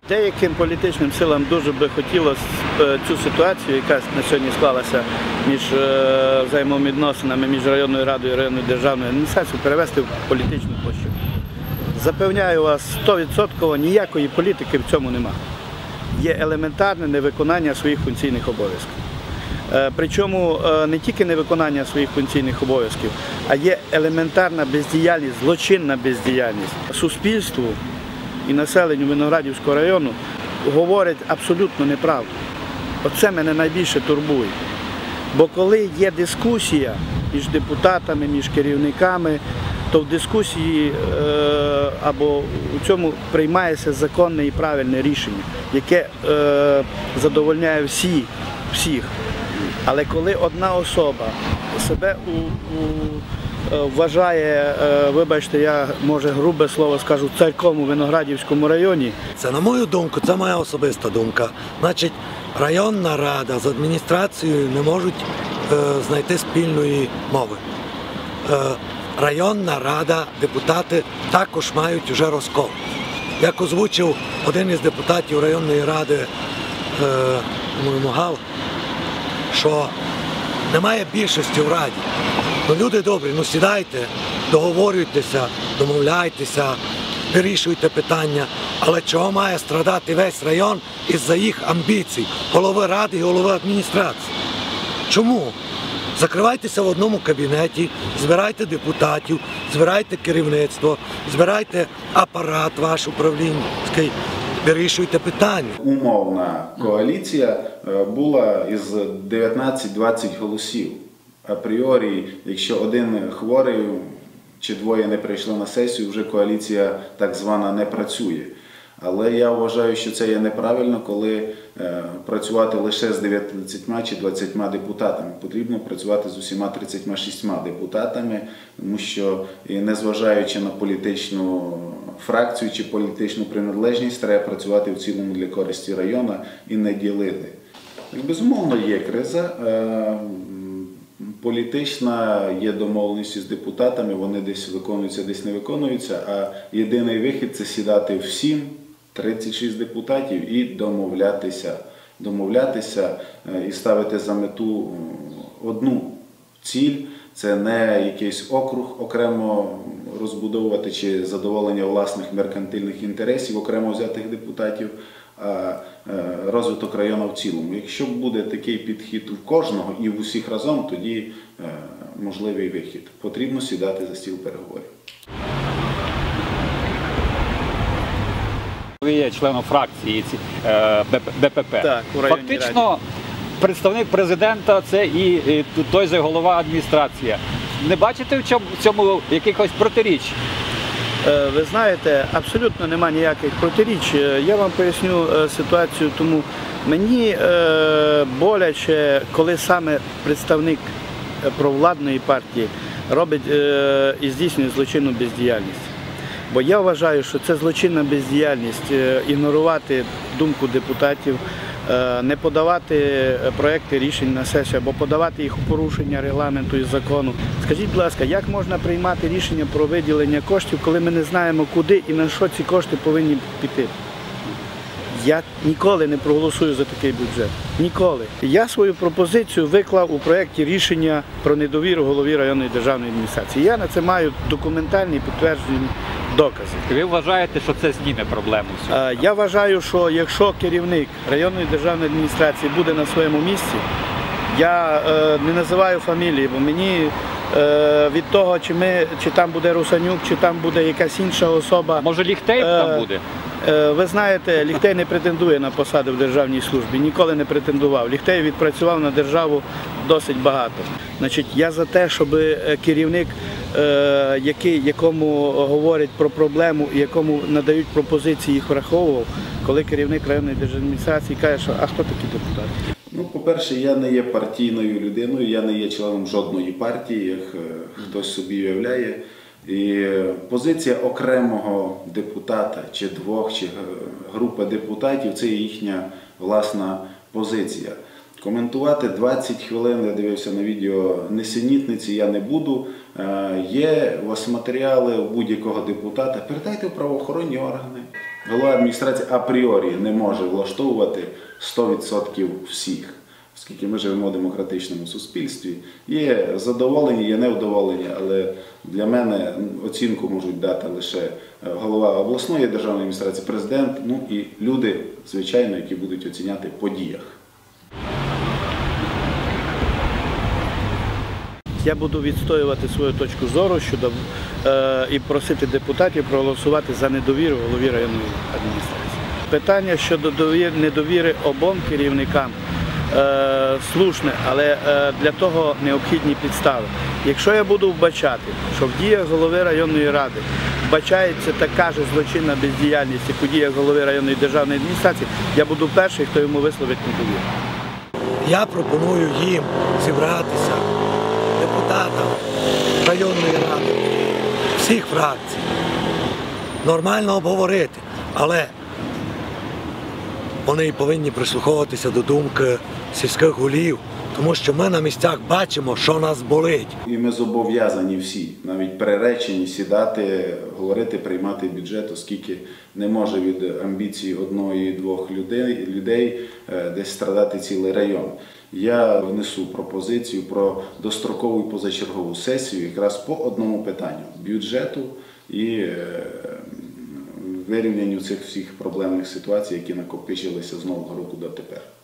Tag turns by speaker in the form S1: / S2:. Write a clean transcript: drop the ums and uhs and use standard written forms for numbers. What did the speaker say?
S1: Деяким політичним силам дуже би хотілося цю ситуацію, яка на сьогодні склалася між взаємовідносинами між районною радою і районною державною адміністрацією, перевести в політичну площину. Запевняю вас, 100% ніякої політики в цьому немає. Є елементарне невиконання своїх функційних обов'язків. Причому не тільки невиконання своїх функційних обов'язків, а є елементарна бездіяльність, злочинна бездіяльність. Суспільству і населенню Виноградівського району говорять абсолютно неправду. Оце мене найбільше турбує. Бо коли є дискусія між депутатами, між керівниками, то в дискусії або у цьому приймається законне і правильне рішення, яке задовольняє всіх. Але коли одна особа себе вважає, вибачте, я, може, грубе слово скажу, царьком у Виноградівському районі.
S2: Це, на мою думку, це моя особиста думка. Значить, районна рада з адміністрацією не можуть знайти спільної мови. Районна рада, депутати також мають вже розкол. Як озвучив один із депутатів районної ради, Гал, що немає більшості в раді. Ну, люди добрі, ну сідайте, договорюйтеся, домовляйтеся, вирішуйте питання. Але чого має страдати весь район із-за їх амбіцій, голови ради і голови адміністрації? Чому? Закривайтеся в одному кабінеті, збирайте депутатів, збирайте керівництво, збирайте апарат ваш управлінський, вирішуйте питання.
S3: Умовна коаліція була із 19-20 голосів. Апріорі, якщо один хворий чи двоє не прийшли на сесію, вже коаліція так звана не працює. Але я вважаю, що це є неправильно, коли працювати лише з 19 чи 20 депутатами. Потрібно працювати з усіма 36 депутатами, тому що, незважаючи на політичну фракцію чи політичну приналежність, треба працювати в цілому для користі району і не ділити. Безумовно, є криза. Політична є домовленість з депутатами, вони десь виконуються, десь не виконуються, а єдиний вихід – це сідати всім, 36 депутатів, і домовлятися і ставити за мету одну ціль. Це не якийсь округ окремо розбудовувати чи задоволення власних меркантильних інтересів окремо взятих депутатів, а розвиток району в цілому. Якщо буде такий підхід у кожного і в усіх разом, тоді можливий вихід. Потрібно сідати за стіл переговорів.
S4: Ви є членом фракції БПП.
S1: Так, у районній
S4: Фактично,
S1: раді.
S4: представник президента – це і той же голова адміністрації. Не бачите в цьому якихось протиріч?
S1: Ви знаєте, абсолютно немає ніяких протиріч. Я вам поясню ситуацію, тому мені боляче, коли саме представник провладної партії робить і здійснює злочинну бездіяльність. Бо я вважаю, що це злочинна бездіяльність ігнорувати думку депутатів, не подавати проекти рішень на сесію або подавати їх у порушення регламенту і закону. Скажіть, будь ласка, як можна приймати рішення про виділення коштів, коли ми не знаємо, куди і на що ці кошти повинні піти? Я ніколи не проголосую за такий бюджет. Ніколи. Я свою пропозицію виклав у проєкті рішення про недовіру голові районної державної адміністрації. Я на це маю документальні підтверджені докази.
S4: Ви вважаєте, що це зніме проблему?
S1: Я вважаю, що якщо керівник районної державної адміністрації буде на своєму місці, я не називаю фамілії, бо мені від того, чи там буде Русанюк, чи там буде якась інша особа.
S4: Може, Ліхтей там буде?
S1: Ви знаєте, Ліхтей не претендує на посаду в державній службі, ніколи не претендував. Ліхтей відпрацював на державу досить багато. Значить, я за те, щоб керівник, якому говорять про проблему і якому надають пропозиції, їх враховував, коли керівник районної державної адміністрації каже, що а хто такі депутати?
S3: Ну, по-перше, я не є партійною людиною, я не є членом жодної партії, як хтось собі уявляє. І позиція окремого депутата, чи двох, чи групи депутатів – це їхня власна позиція. Коментувати 20 хвилин, я дивився на відео, несенітниці я не буду. Є у вас матеріали у будь-якого депутата, передайте в правоохоронні органи. голова адміністрації апріорі не може влаштовувати 100% всіх. Оскільки ми живемо в демократичному суспільстві, є задоволені, є невдоволені, але для мене оцінку можуть дати лише голова обласної державної адміністрації, президент, ну і люди, звичайно, які будуть оціняти по діях.
S1: Я буду відстоювати свою точку зору щодо і просити депутатів проголосувати за недовіру голові районної адміністрації. Питання щодо недовіри обом керівникам слушне, але для того необхідні підстави. Якщо я буду вбачати, що в діях голови районної ради вбачається така ж злочинна бездіяльність, як у діях голови районної державної адміністрації, я буду перший, хто йому висловить недовіру.
S2: Я пропоную їм зібратися, депутатам районної ради, всіх фракцій, нормально обговорити, але вони і повинні прислуховуватися до думки сільських голів, тому що ми на місцях бачимо, що нас болить.
S3: І ми зобов'язані всі, навіть приречені, сідати, говорити, приймати бюджет, оскільки не може від амбіцій одної-двох людей десь страдати цілий район. Я внесу пропозицію про дострокову і позачергову сесію якраз по одному питанню – бюджету і вирівнянню цих всіх проблемних ситуацій, які накопичилися з Нового року дотепер.